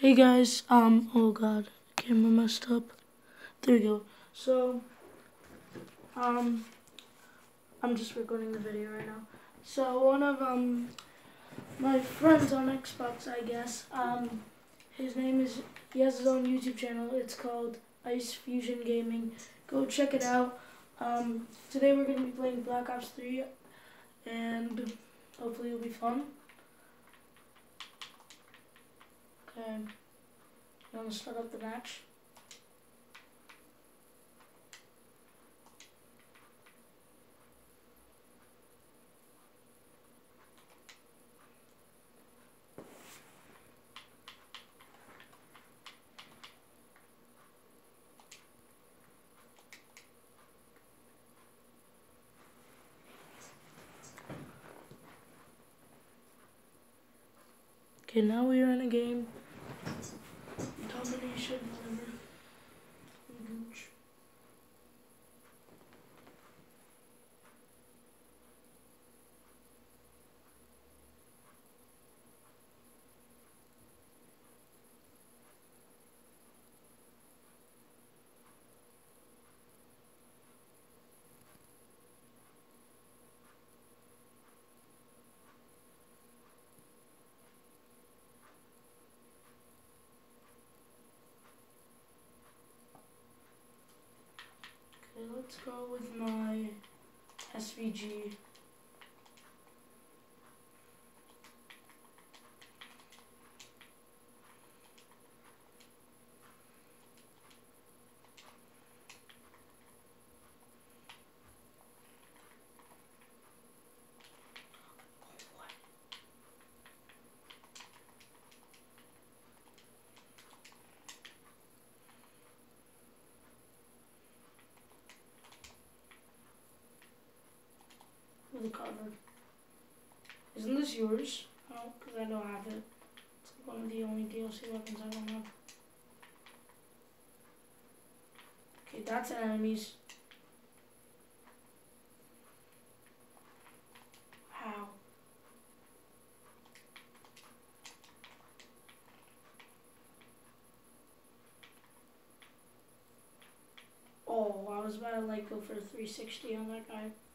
Hey guys, oh god, camera messed up. There we go. So, um, I'm just recording the video right now. So one of, my friends on Xbox, I guess, his name is, he has his own YouTube channel. It's called Ice Fusion Gaming. Go check it out. Today we're going to be playing Black Ops 3, and hopefully it'll be fun. Okay, you want to start up the match? Okay, now we are in a game. Domination, whatever. Gooch. Okay, let's go with my SVG. With a cover. Isn't this yours? No, because I don't have it. It's like one of the only DLC weapons I don't have. Okay, that's enemies. How? Oh, I was about to like go for a 360 on that guy.